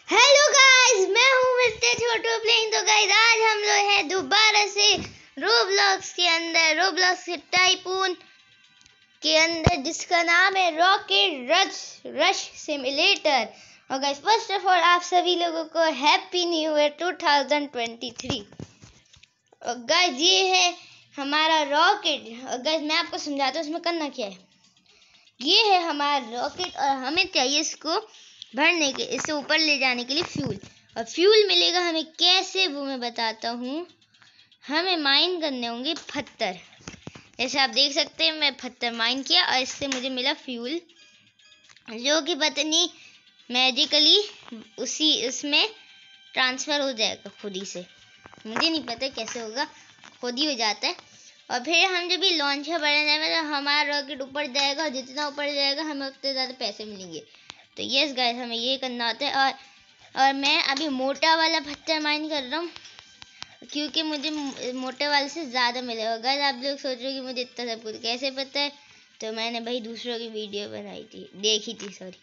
Hello guys, मैं हूँ mister Chhotu playing. तो गाइस आज हम लोग हैं दोबारा से रोब्लॉक्स के अंदर, रोब्लॉक्स के टाइकून के अंदर, जिसका नाम है रॉकेट रश सिमुलेटर। और गाइस फर्स्ट ऑफ ऑल आप सभी लोगों को हैप्पी न्यू ईयर 2023। और गाइस ये है हमारा रॉकेट। और गाइस मैं आपको समझाता हूँ इसमें करना क्या है। ये है हमारा रॉकेट और हमें चाहिए इसको भरने के, इसे ऊपर ले जाने के लिए फ्यूल। और फ्यूल मिलेगा हमें कैसे, वो मैं बताता हूँ। हमें माइन करने होंगे पत्थर। जैसे आप देख सकते हैं मैं पत्थर माइन किया और इससे मुझे मिला फ्यूल, जो कि पता नहीं मैजिकली उसमें ट्रांसफ़र हो जाएगा खुद ही से। मुझे नहीं पता कैसे होगा, खुद ही हो जाता है। और फिर हम जब ये लॉन्चर बढ़ने जाएंगे तो हमारा रॉकेट ऊपर जाएगा और जितना ऊपर जाएगा हमें उतने ज़्यादा पैसे मिलेंगे। तो यस गाइस, हमें ये करना होता है। और मैं अभी मोटा वाला पत्थर माइन कर रहा हूँ क्योंकि मुझे मोटे वाले से ज़्यादा मिलेगा। गाइस आप लोग सोच रहे हो कि मुझे इतना सब कुछ कैसे पता है, तो मैंने भाई दूसरों की वीडियो बनाई थी, देखी थी सॉरी,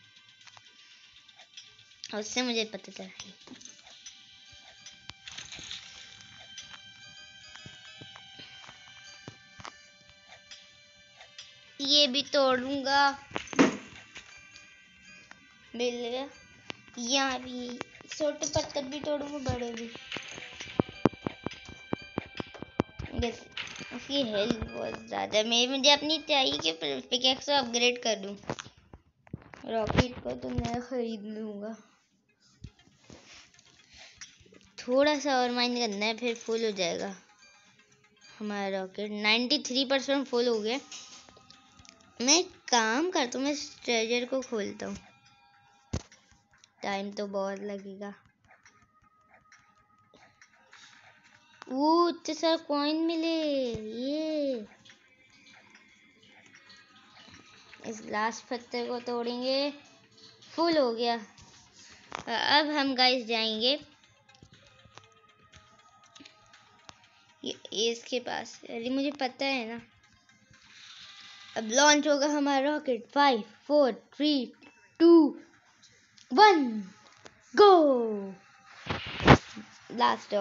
उससे मुझे पता चला। ये भी तोड़ूंगा, मिल गया। यहाँ भी छोटे पत्थर भी तोड़ूंगा, बड़े भी। उसकी हेल्थ बहुत ज़्यादा मुझे अपनी चाहिए कि पिकेक्स को अपग्रेड कर दूँ। रॉकेट को तो मैं खरीद लूँगा। थोड़ा सा और माइन करना है, फिर फुल हो जाएगा हमारा रॉकेट। 93% फुल हो गया। मैं एक काम करता हूँ, मैं इस ट्रेजर को खोलता हूँ। टाइम तो बहुत लगेगा। वो इतने सारे कॉइन मिले। ये इस लास्ट पत्थर को तोड़ेंगे, फुल हो गया। अब हम गाइस जाएंगे ये इसके पास। अरे मुझे पता है ना। अब लॉन्च होगा हमारा rocket. 5 4 3 2 1 go. Last.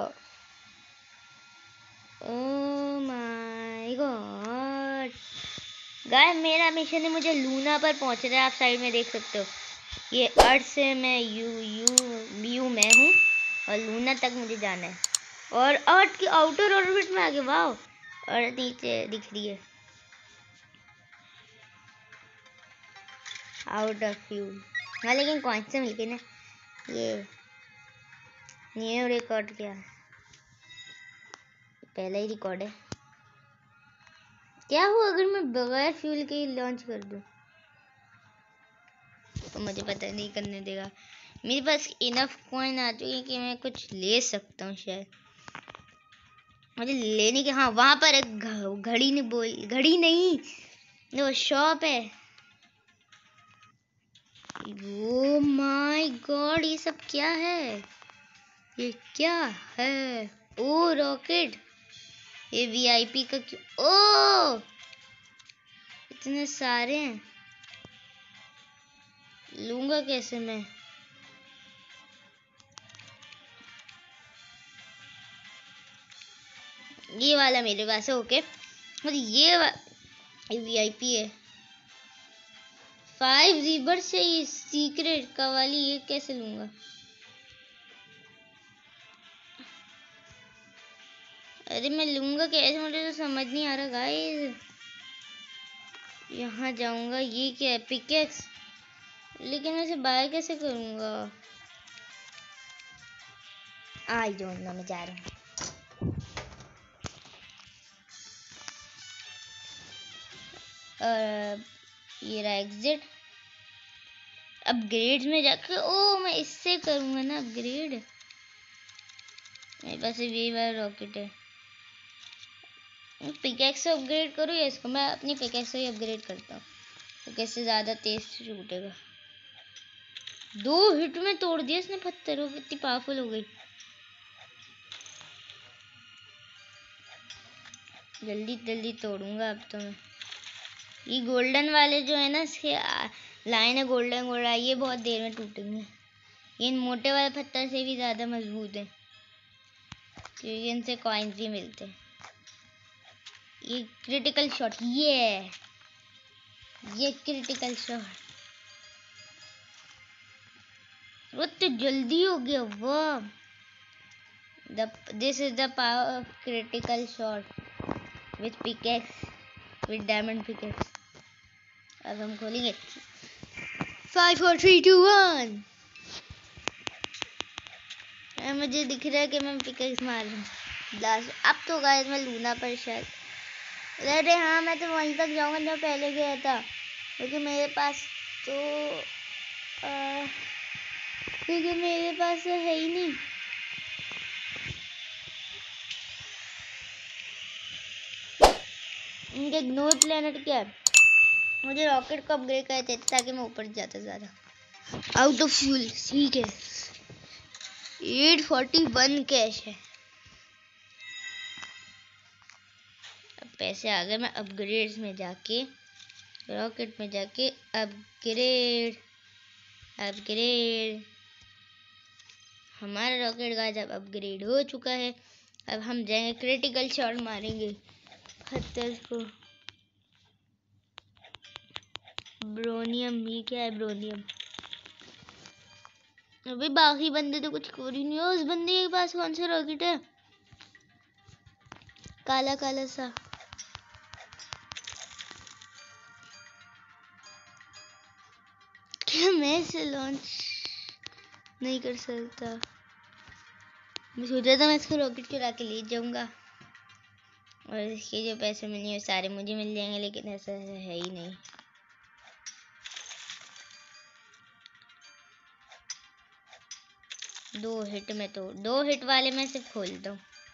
Oh my god guys, मेरा मिशन है, मुझे लूना पर पहुंचना है। आप साइड में देख सकते हो, ये अर्थ से मैं यू मैं हूँ और लूना तक मुझे जाना है। और अर्थ की आउटर ऑर्बिट में आगे। वाह, अर्थ नीचे दिख रही है। Out of fuel. हाँ लेकिन कौन से मिल गए ना। ये न्यू रिकॉर्ड क्या है, पहला ही रिकॉर्ड है। क्या हुआ अगर मैं बगैर फ्यूल के लॉन्च कर दूं? तो मुझे पता नहीं करने देगा। मेरे पास इनफ कॉइन आ चुकी है कि मैं कुछ ले सकता हूँ शायद। मुझे लेने के, हाँ वहां पर एक घड़ी नहीं, बोल घड़ी नहीं, वो शॉप है। ओ माय गॉड, ये सब क्या है? ये क्या है? ओ रॉकेट, ये वीआईपी का क्यों? ओ इतने सारे हैं, लूंगा कैसे मैं? ये वाला मेरे पास है। ओके, और ये वीआईपी है। 5 रिवर से ये सीक्रेट का वाली, ये कैसे लूंगा? अरे मैं लूंगा कैसे, मुझे तो समझ नहीं आ रहा गाइस। यहाँ जाऊंगा, ये क्या है? पिकेक्स, लेकिन मैं इसे बाय कैसे करूंगा? आई डोंट नो, मैं जा रहा हूँ। ये रहा एग्जिट। अपग्रेड में जाकर, ओ मैं इससे करूंगा ना अपग्रेड। मेरे पास ये वाला रॉकेट है। पिकेक्स से अपग्रेड करूँ या इसको? मैं अपनी पिकेक्स से ही अपग्रेड करता हूँ, तो कैसे ज़्यादा तेज छूटेगा। 2 हिट में तोड़ दिया इसने पत्थर, वो कितनी पावरफुल हो गई। जल्दी जल्दी तोड़ूंगा अब तो मैं। ये गोल्डन वाले जो है ना, इसके लाइन है गोल्डन गोल्डन, ये बहुत देर में टूटेंगे। ये इन मोटे वाले पत्थर से भी ज्यादा मजबूत है क्योंकि इनसे कॉइन्स भी मिलते हैं। ये क्रिटिकल शॉट, ये क्रिटिकल शॉट, वो तो जल्दी हो गया। वाह, this is the power of critical shot with pickaxe, with diamond pickaxe. अब हम खोलेंगे 5 4 3 2 1। मुझे दिख रहा है कि मैं पिकेक्स मार रहा हूँ लास्ट। अब तो गाइस मैं लूना पर शायद, अरे हाँ मैं तो वहीं तक जाऊंगा जहाँ पहले गया था क्योंकि मेरे पास तो है ही नहीं। इनके ग्नो प्लेनेट क्या है, मुझे रॉकेट को अपग्रेड करते थे ताकि मैं ऊपर जाता ज़्यादा। आउट ऑफ फ्यूल, ठीक है। 841 कैश है। अब पैसे आ गए, मैं अपग्रेड्स में जाके, रॉकेट में जाके अपग्रेड, हमारा रॉकेट गाइस अब अपग्रेड हो चुका है। अब हम जाएंगे क्रिटिकल शॉट मारेंगे पत्थर को। ब्रोनियम, ये क्या है ब्रोनियम? अभी बाकी बंदे तो कुछ कर ही नहीं है। उस बंदे के पास कौन सा रॉकेट है? काला काला सा। क्या मैं इसे लॉन्च नहीं कर सकता? मैं सोचा था मैं इसको रॉकेट चुरा के ले जाऊंगा और इसके जो पैसे मिलेंगे सारे मुझे मिल जाएंगे, लेकिन ऐसा है ही नहीं। दो हिट वाले में सिर्फ खोलता हूँ।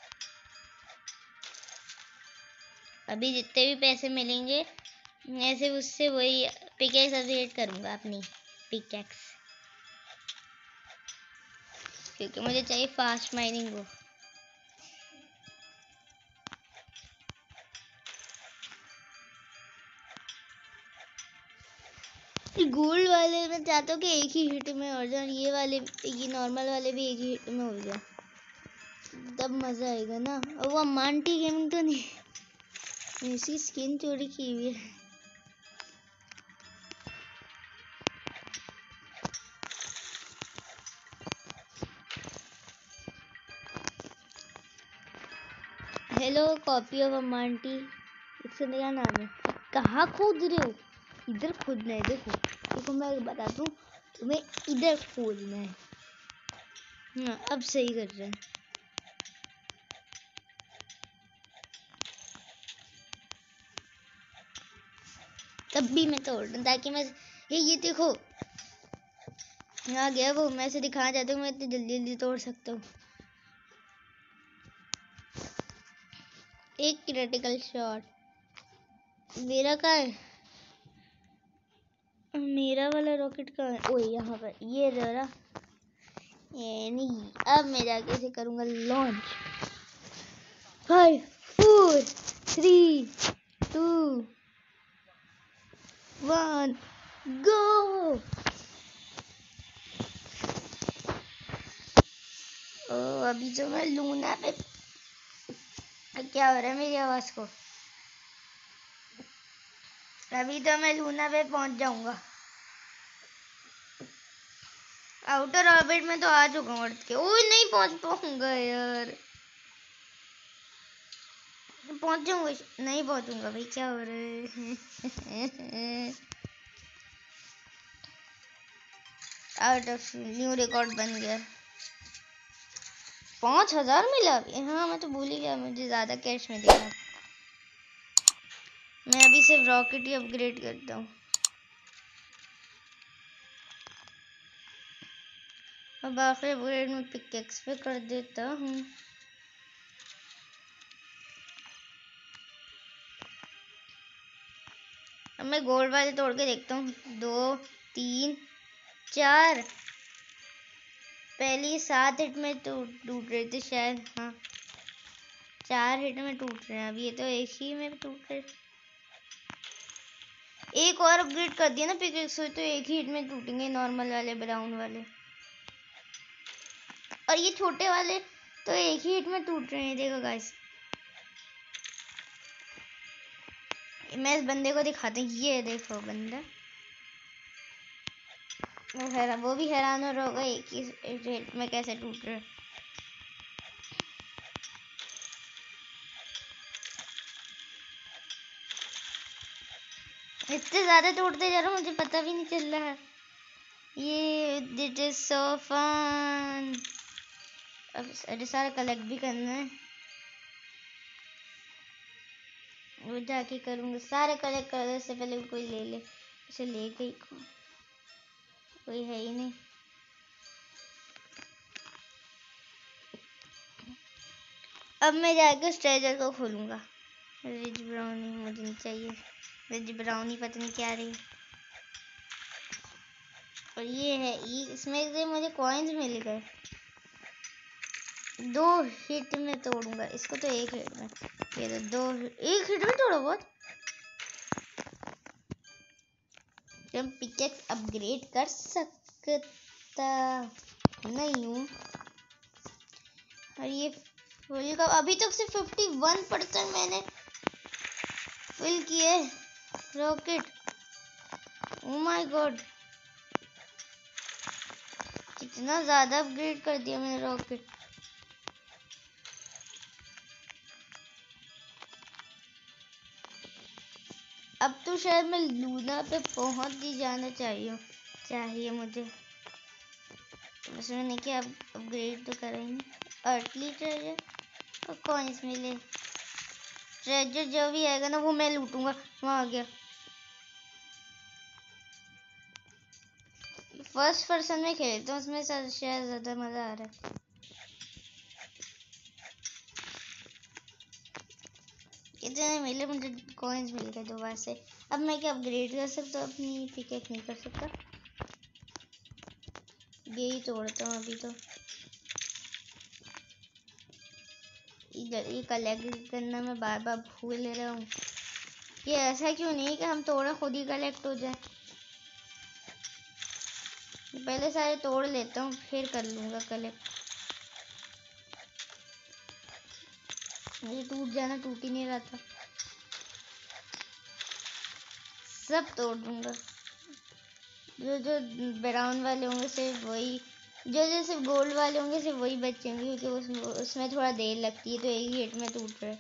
अभी जितने भी पैसे मिलेंगे ऐसे उससे वही पिकेक्स अपग्रेड करूंगा, अपनी पिकेक्स, क्योंकि मुझे चाहिए फास्ट माइनिंग वो। गोल्ड वाले मैं चाहता हूँ कि एक ही हिट में हो जाए, ये वाले, ये नॉर्मल वाले भी एक ही हिट में हो जाए, तब मजा आएगा ना। और वो मांटी गेमिंग तो नहीं, इसकी स्किन चोरी की हुई है। हेलो कॉपी ऑफ अमांटी, इससे नया नाम है। कहाँ खोद रहे हो? इधर खोदना है, देखो मैं बताता हूँ तुम्हें, इधर खोदना है। हाँ अब सही कर रहे हैं। तब भी मैं तोड़ दूँ ताकि मैं ये देखो यहाँ गया वो, मैं इसे दिखाना चाहता हूँ मैं इतनी जल्दी जल्दी तोड़ सकता हूँ। एक क्रिटिकल शॉट मेरा का है, मेरा वाला रॉकेट का है। ओए यहाँ पर ये रहा, ये नहीं। अब मैं जाके इसे करूँगा लॉन्च। 5 4 3 2 1 गो। अभी तो मैं लूना पे, क्या हो रहा है मेरी आवाज को? अभी तो मैं लूना पे पहुंच जाऊंगा। आउटर ऑर्बिट में तो आ चुका हूँ अर्थ के। ओह नहीं पहुंच पाऊंगा यार, पहुंच जाऊंगा, नहीं पहुंचूंगा भाई, क्या हो रहा है? आउट ऑफ न्यू रिकॉर्ड बन गया। 5000 मिला अभी। हाँ मैं तो भूल ही गया, मुझे ज्यादा कैश में देना। मैं अभी सिर्फ रॉकेट ही अपग्रेड करता हूँ। अब आखिरी अपग्रेड में पिकेक्स पे कर देता हूँ। अब मैं गोल्ड वाले तोड़ के देखता हूँ। 2 3 4, पहली 7 हिट में टूट रहे थे शायद। हाँ 4 हिट में टूट रहे हैं, अब ये तो एक ही में टूट रहे। एक और अपग्रेड कर दिया ना पिकेक्स, तो एक ही हिट में टूटेंगे नॉर्मल वाले, ब्राउन वाले। और ये छोटे वाले तो एक ही हिट में टूट रहे हैं। देखो गाइस, मैं इस बंदे को दिखाते हैं। ये देखो बंदा, वो भी हैरान हो रहा होगा एक ही हिट में कैसे टूट रहे। इतने ज्यादा तोड़ते जा रहा हूँ, मुझे पता भी नहीं चल रहा है। ये दिट इज सो फन। अब अरे सारा कलेक्ट भी करना है, वो जाके करूँगा। सारे कलेक्ट करने से पहले कोई ले ले। इसे ले गई कोई है ही नहीं। अब मैं जाके उस ट्रेजर को खोलूंगा। रिच ब्राउनी मुझे नहीं चाहिए, रिच ब्राउनी पता नहीं क्या रही। और ये है इसमें से मुझे कॉइन्स मिल गए। 2 हिट में तोड़ूंगा इसको, तो 1 हिट में। ये तो 1 हिट में तोड़ो बहुत। हम पिकेक्स अपग्रेड कर सकता नहीं हूँ। और ये फुल का अभी तक से 51% मैंने फिल किए रॉकेट। ओ माय गॉड, कितना ज्यादा अपग्रेड कर दिया मैंने रॉकेट। अब तो शायद मैं लूना पे पहुंच ही जाना चाहिए मुझे। बस मैंने क्या अपग्रेड तो करा ही नहीं। अर्टली ट्रेजर और कॉइन्स मिले। ट्रेजर जो भी आएगा ना वो मैं लूटूंगा। वहां आ गया। फर्स्ट पर्सन में खेलता हूँ, उसमें शायद ज्यादा मजा आ रहा है। इतने मिले मुझे, कॉइन्स मिल गए दोबारा से। अब मैं क्या अपग्रेड कर सकता हूँ? अपनी पिकेक नहीं कर सकता। यही तोड़ता हूँ अभी तो। इधर ये कलेक्ट करना मैं बार बार भूल रहा हूँ। ये ऐसा क्यों नहीं कि हम तोड़े खुद ही कलेक्ट हो जाए। पहले सारे तोड़ लेता हूँ फिर कर लूंगा कलेक्ट। मुझे टूट जाना, टूट ही नहीं रहा था। सब तोड़ दूंगा। जो ब्राउन वाले होंगे सिर्फ वही, जो सिर्फ गोल्ड वाले होंगे सिर्फ वही बचेंगे, क्योंकि उसमें थोड़ा देर लगती है, तो एक ही हिट में टूट रहा है।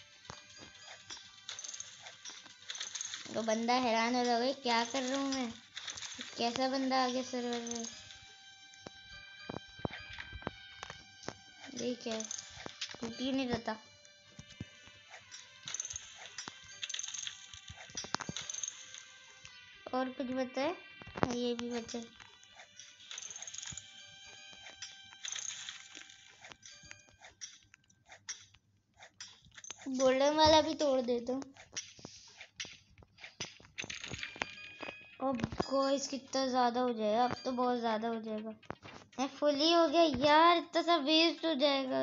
तो बंदा हैरान हो रहा है क्या कर रहा हूँ मैं, कैसा बंदा आ गया सर्वर में। ये क्या है, टूट ही नहीं रहता। और कुछ बताए? ये भी बचे। गोल्डन वाला भी तोड़ देता हूँ। अब गाइस कितना ज्यादा हो जाएगा, अब तो बहुत ज्यादा हो जाएगा। मैं फुली हो गया यार, इतना सा वेस्ट हो जाएगा।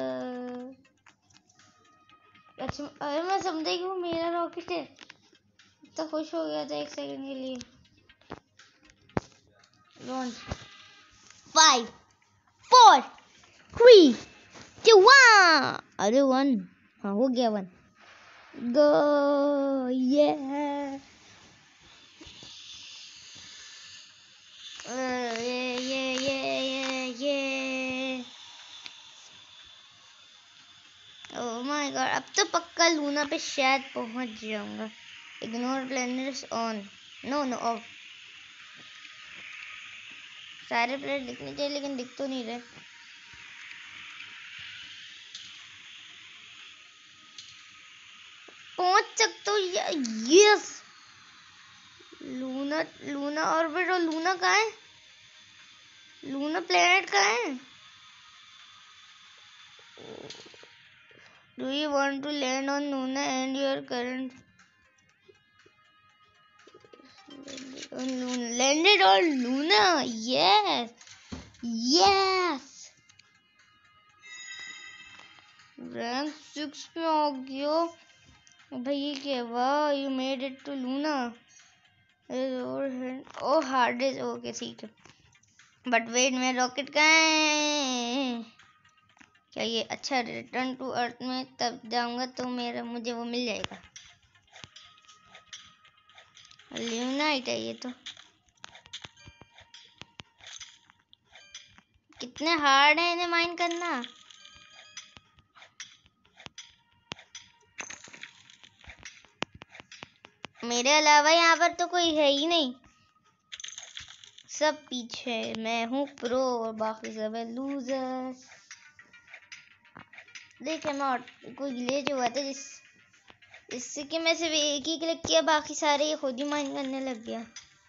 अच्छा अरे मैं समझा कि वो मेरा रॉकेट है, इतना खुश हो गया था एक सेकंड के लिए। लॉन्च 5 4 3 2 1। अरे 1, हाँ हो गया 1। गो ये ओह माय गॉड, अब तो पक्का लूना पे शायद पहुंच जाऊंगा। Ignore players on, no off. सारे प्लेयर दिखने चाहिए लेकिन दिख तो नहीं रहे। पहुंच सकता हूँ। Yes, Luna orbit. और लूना कहाँ है? लूना प्लेनेट कहाँ है? Do you want to land on Luna and your current landed on Luna? Yes. Rank 6 पे आ गया भाई। ये क्या? वाह, you made it to Luna. Oh hard is okay, ठीक है। बट वेट, मेरा रॉकेट कहाँ है? क्या ये अच्छा रिटर्न टू अर्थ में तब जाऊंगा तो मुझे वो मिल जाएगा। ल्यूनाइट है ये तो। कितने हार्ड है इन्हें माइन करना। मेरे अलावा यहाँ पर तो कोई है ही नहीं, सब पीछे। मैं हूँ प्रो और बाकी सब है लूजर। देखिए मैं कोई ग्लिच हुआ था जिससे कि मैं सिर्फ एक ही क्लिक किया, बाकी सारे ये खुद ही माइन करने लग गया।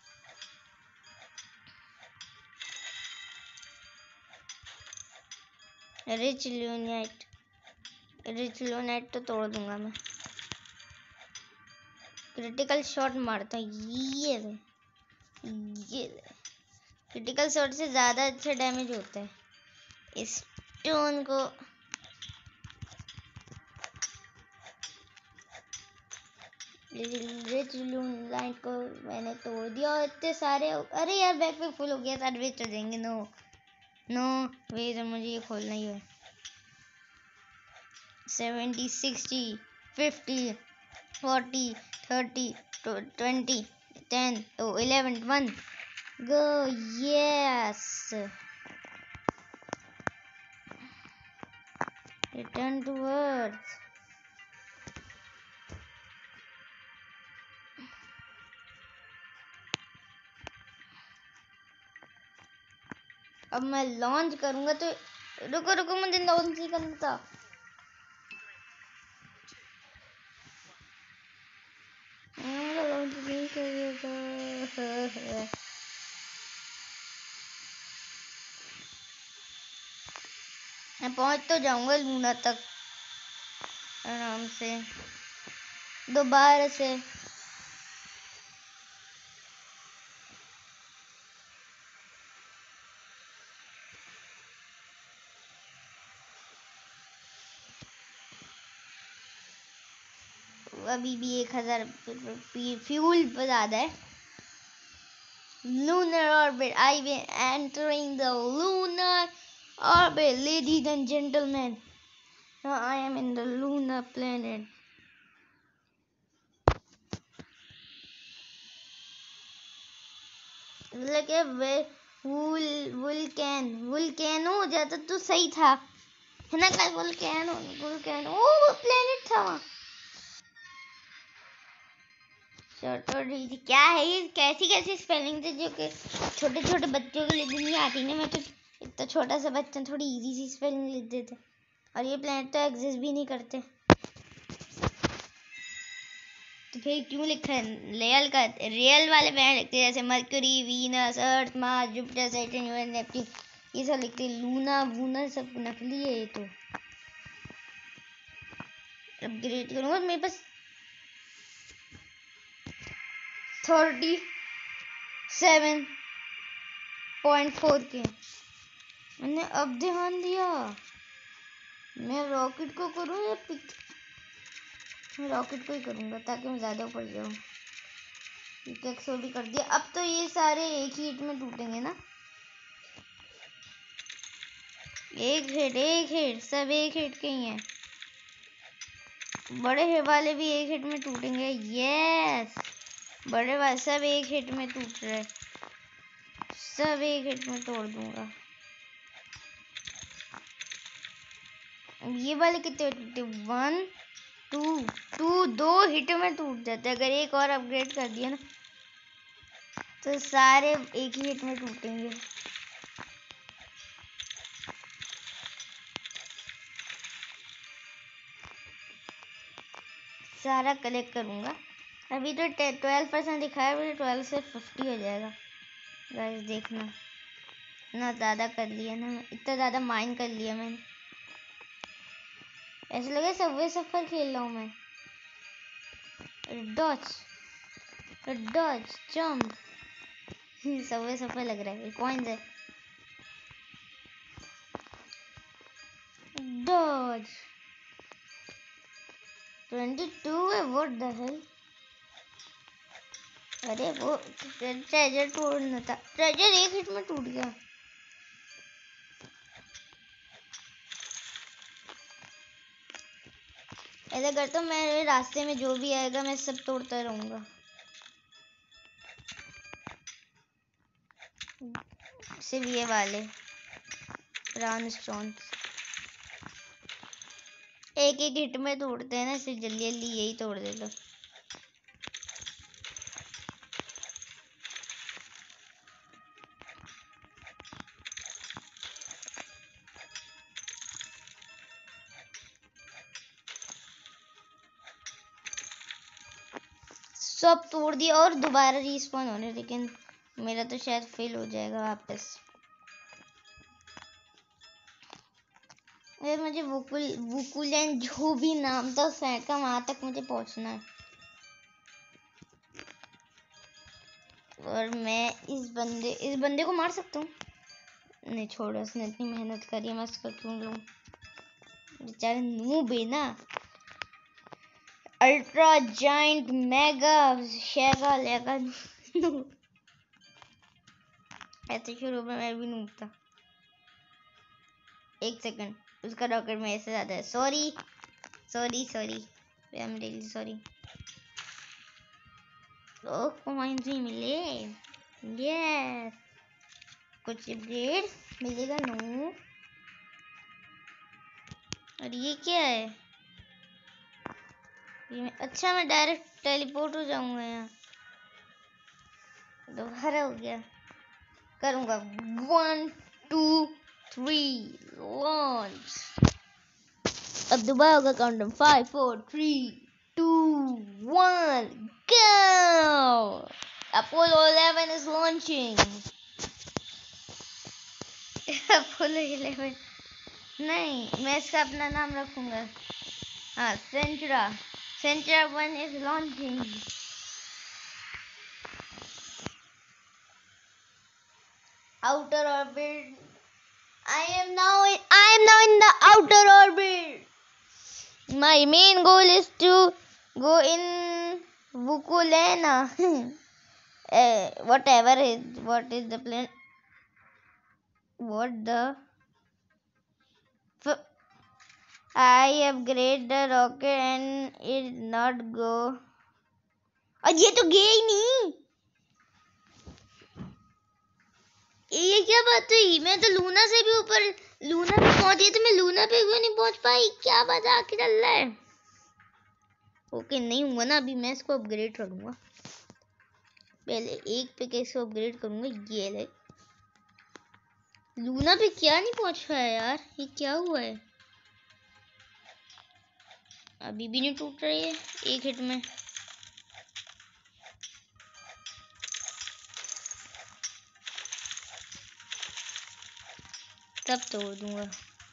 रिच ल्यूनाइट तो तोड़ दूंगा मैं। क्रिटिकल शॉट मारता ये क्रिटिकल शॉट से ज्यादा अच्छा डैमेज होता है। इस स्टोन को रिच ल्यूनाइट को मैंने तोड़ दिया और इतने सारे। अरे यार बैक पे फुल हो गया, सारे वेस्ट हो जाएंगे। नो वेट, मुझे ये खोलना ही है। 70 60 50 40 30 20 10 11 1 go, yes, return to earth। अब मैं लॉन्च करूंगा तो रुको मुझे लॉन्च नहीं करना था। लॉन्च नहीं करेगा। मैं पहुंच तो जाऊंगा लूना तक आराम से दोबारा से। अभी भी 1000 फ्यूल ज्यादा है। Lunar orbit, I will entering the lunar orbit, ladies and gentlemen. Now I am in the lunar planet. लगे वुल्केनो हो जाता तो सही था, है ना। कल वुल्केनो वो प्लेनेट था वहाँ। क्या है ये, कैसी स्पेलिंग थी जो कि छोटे छोटे बच्चों के लिए भी नहीं आती ना। मैं तो इतना छोटा सा बच्चा थोड़ी इजी सी स्पेलिंग लिख देते, और ये प्लेनेट तो एग्जिस्ट भी नहीं करते, तो फिर क्यों लिखा है रियल वाले प्लेनेट लिखते हैं, जैसे Mercury, Venus, Earth, Mars, Jupiter, Saturn, Uranus, Neptune, ये सब लिखते हैं। लूना सब नकली है ये तो। अपग्रेड करूंगा मेरे पास 37.4 के। मैंने अब ध्यान दिया, मैं रॉकेट को करूँ या मैं रॉकेट को ही करूँगा ताकि मैं ज़्यादा ऊपर जाऊँ। पिकैक्स भी कर दिया। अब तो ये सारे एक ही हिट में टूटेंगे ना। एक हिट सब एक हिट के ही हैं। बड़े हिट वाले भी एक हिट में टूटेंगे। यस, बड़े वाले सब एक हिट में टूट रहे, सब एक हिट में तोड़ दूंगा। ये वाले कितने टूटे, 1 2 2 हिट में टूट जाते। अगर एक और अपग्रेड कर दिया ना तो सारे एक ही हिट में टूटेंगे। सारा कलेक्ट करूंगा। अभी तो 12% दिखाया, फिर 12 से 50 हो जाएगा। गाइस देखना, इतना ज़्यादा कर लिया ना, इतना ज़्यादा माइन कर लिया मैंने। ऐसे लगे सबवे सफर खेल रहा हूँ मैं। डॉज जंप सबवे सफर लग रहा है। कॉइंस है। डॉज 22 है। What the hell. अरे वो ट्रेजर तोड़ना था, ट्रेजर एक हिट में टूट गया। ऐसा करता हूँ, मेरे रास्ते में जो भी आएगा मैं सब तोड़ता रहूंगा। सिर्फ ये वाले ब्राउन स्टोन एक एक हिट में तोड़ते हैं ना, सिर्फ जल्दी जल्दी यही तोड़ दे लो। सब तोड़ दिया और दोबारा रिस्पॉन होने, लेकिन मेरा तो शायद फेल हो जाएगा वापस। मुझे वुकुलन जो भी नाम था उसका, वहां तक मुझे पहुंचना है। और मैं इस बंदे को मार सकता हूँ। नहीं छोड़ो, उसने इतनी मेहनत करी है, मैं उसको क्यों लूं? बेचारा नूब है ना। अल्ट्रा जाइंट मेगा शेगा लेगा। ऐसे शुरू में मैं भी नूब था। एक सेकंड, उसका रॉकेट मेरे से ज्यादा है। Sorry sorry sorry, I am really sorry. Oh coins ही मिले, यस। कुछ अपग्रेड मिलेगा नो। और ये क्या है? अच्छा मैं डायरेक्ट टेलीपोर्ट हो जाऊंगा यहाँ। दोबारा हो गया। करूंगा 1 2 3 लॉन्च। अब दोबारा होगा countdown 5 4 3 2 1 go। Apollo 11 is launching। Apollo 11 नहीं, मैं इसका अपना नाम रखूंगा। हाँ, सेंचुरा 1 is launching। Outer orbit। I am now in the outer orbit। My main goal is to go in Vukulena। what is the plan? What the? I upgrade the rocket and it not go। और ये तो गया ही नहीं। ये क्या बात हुई? मैं तो लूना से भी ऊपर, लूना पे पहुंची तो मैं लूना पे क्यों नहीं पहुंच पाई? क्या बात आके चल रहा है? ओके नहीं हुआ ना, अभी मैं इसको अपग्रेड करूंगा। पहले एक पे कैसे अपग्रेड करूंगा? ये ले। लूना पे क्या नहीं पहुंच पाया यार, ये क्या हुआ है? अभी भी नहीं टूट रही है एक हिट में। तब तोड़ दूंगा।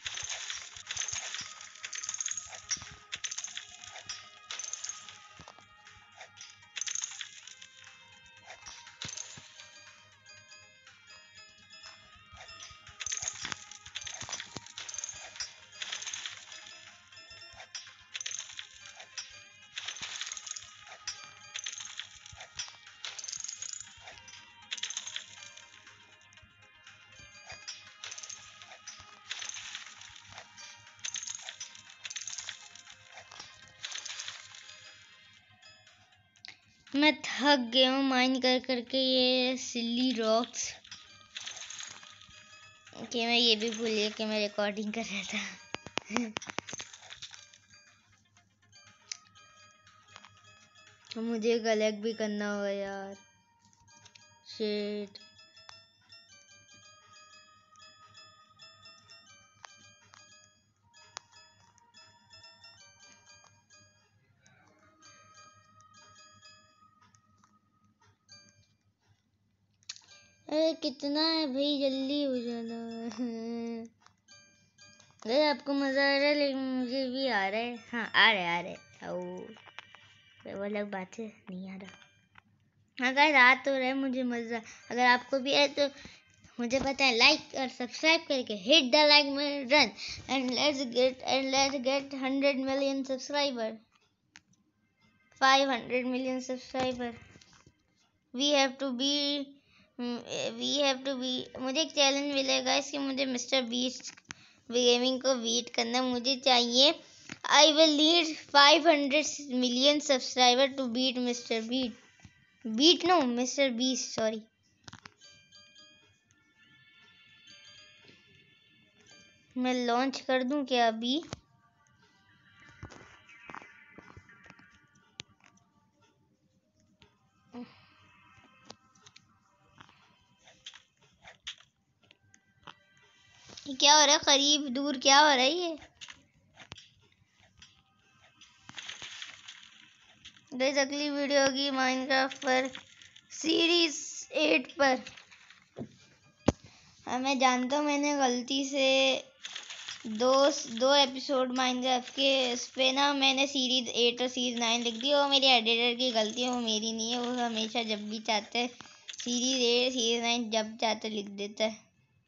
मैं थक गया हूँ माइन कर करके ये सिली रॉक्स। कि मैं ये भी भूल गया कि मैं रिकॉर्डिंग कर रहा था। मुझे कलेक्ट भी करना होगा यार। शिट। अरे कितना है भाई, जल्दी हो जाना। अरे आपको मजा आ रहा है, लेकिन मुझे भी आ रहा है। हाँ आ रहा है वो अलग बात है, नहीं आ रहा। अगर रात हो रहा है मुझे मजा, अगर आपको भी है तो मुझे पता है। लाइक और सब्सक्राइब करके हिट द लाइक में run and let's get 100 million subscriber, 500 million subscriber. We have to be मुझे एक चैलेंज मिलेगा इसके, मुझे मिस्टर बीस्ट गेमिंग को बीट करना। मुझे चाहिए I will need 500 million subscriber to beat Mr. Beat. Beat no, Mr. Beast, sorry. मैं लॉन्च कर दूं क्या अभी? क्या हो रहा है? करीब दूर क्या हो रहा है ये? गाइस अगली वीडियो होगी माइनक्राफ्ट पर सीरीज 8 पर। मैं जानता हूँ मैंने गलती से दो एपिसोड माइनक्राफ्ट के इस पे ना मैंने सीरीज 8 और सीरीज 9 लिख दी। वो मेरी एडिटर की गलती है, वो मेरी नहीं है। वो हमेशा जब भी चाहते हैं सीरीज 8 सीरीज 9 जब चाहते लिख देता है।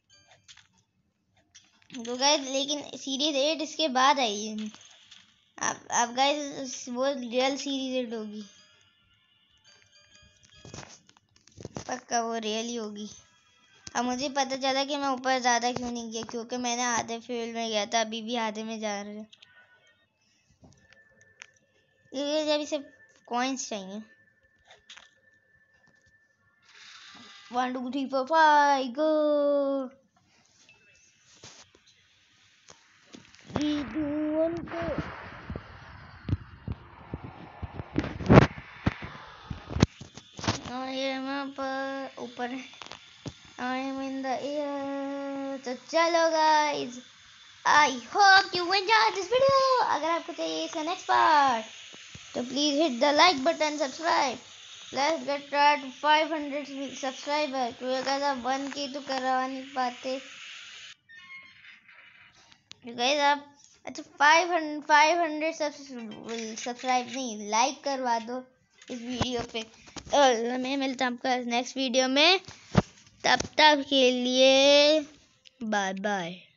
तो गाइस लेकिन सीरीज 8 इसके बाद आई है। अब गाइस वो रियल सीरीज 8 होगी, पक्का वो रियल ही होगी। अब मुझे पता चला कि मैं ऊपर ज़्यादा क्यों नहीं गया, क्योंकि मैंने आधे फील्ड में गया था, अभी भी आधे में जा रहे हैं। ये जब इसे कॉइन्स चाहिए 1 2 3 4 5 गो 3 2 1 go। ये ऊपर I am in the air। तो चलो guys, I hope you enjoyed this video। अगर आपको चाहिए इसका नेक्स्ट पार्ट तो please hit the like button, subscribe. Let's get to 500 subscriber. क्योंकि अगर आप 1K तो करवा नहीं पाते गाइज। आप अच्छा 500 सब्सक्राइब नहीं, लाइक करवा दो इस वीडियो पे। और मैं मिलता हूँ आपका नेक्स्ट वीडियो में, तब तक के लिए बाय बाय।